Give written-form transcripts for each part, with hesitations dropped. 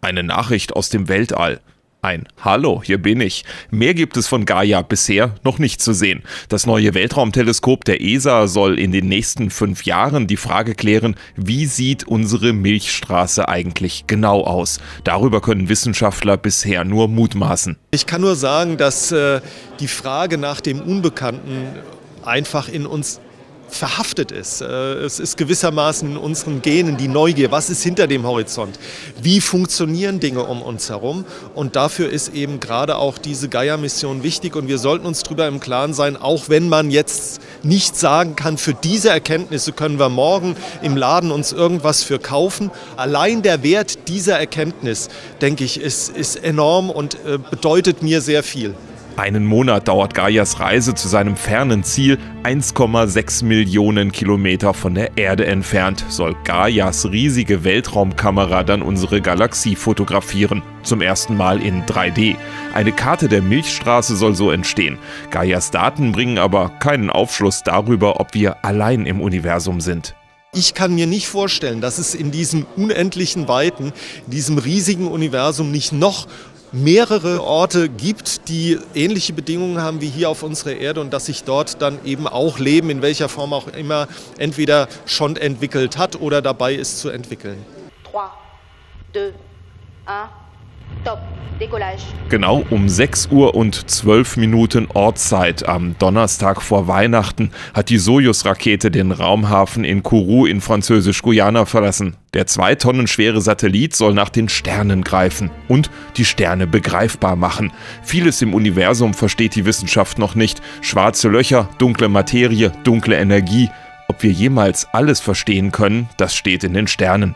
Eine Nachricht aus dem Weltall. Ein Hallo, hier bin ich. Mehr gibt es von Gaia bisher noch nicht zu sehen. Das neue Weltraumteleskop der ESA soll in den nächsten 5 Jahren die Frage klären, wie sieht unsere Milchstraße eigentlich genau aus? Darüber können Wissenschaftler bisher nur mutmaßen. Ich kann nur sagen, dass die Frage nach dem Unbekannten einfach in uns verhaftet ist. Es ist gewissermaßen in unseren Genen die Neugier. Was ist hinter dem Horizont? Wie funktionieren Dinge um uns herum? Und dafür ist eben gerade auch diese Gaia-Mission wichtig. Und wir sollten uns darüber im Klaren sein, auch wenn man jetzt nicht sagen kann, für diese Erkenntnisse können wir morgen im Laden uns irgendwas für kaufen. Allein der Wert dieser Erkenntnis, denke ich, ist enorm und bedeutet mir sehr viel. Einen Monat dauert Gaias Reise zu seinem fernen Ziel. 1,6 Millionen Kilometer von der Erde entfernt soll Gaias riesige Weltraumkamera dann unsere Galaxie fotografieren. Zum ersten Mal in 3D. Eine Karte der Milchstraße soll so entstehen. Gaias Daten bringen aber keinen Aufschluss darüber, ob wir allein im Universum sind. Ich kann mir nicht vorstellen, dass es in diesem unendlichen Weiten, in diesem riesigen Universum nicht noch mehrere Orte gibt, die ähnliche Bedingungen haben wie hier auf unserer Erde und dass sich dort dann eben auch Leben, in welcher Form auch immer, entweder schon entwickelt hat oder dabei ist zu entwickeln. 3, 2, 1, top, Decollage. Genau um 6 Uhr und 12 Minuten Ortszeit am Donnerstag vor Weihnachten hat die Sojus-Rakete den Raumhafen in Kourou in Französisch-Guyana verlassen. Der 2 Tonnen schwere Satellit soll nach den Sternen greifen und die Sterne begreifbar machen. Vieles im Universum versteht die Wissenschaft noch nicht. Schwarze Löcher, dunkle Materie, dunkle Energie. Ob wir jemals alles verstehen können, das steht in den Sternen.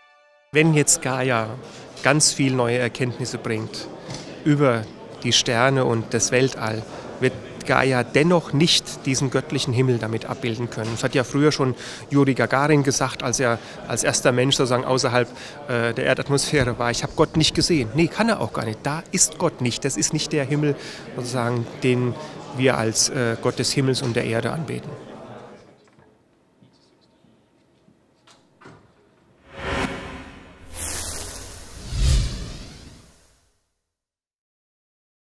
Wenn jetzt Gaia ganz viel neue Erkenntnisse bringt über die Sterne und das Weltall, wird Gaia dennoch nicht diesen göttlichen Himmel damit abbilden können. Das hat ja früher schon Juri Gagarin gesagt, als er als erster Mensch sozusagen außerhalb der Erdatmosphäre war. Ich habe Gott nicht gesehen. Nee, kann er auch gar nicht. Da ist Gott nicht. Das ist nicht der Himmel, sozusagen, den wir als Gott des Himmels und der Erde anbeten.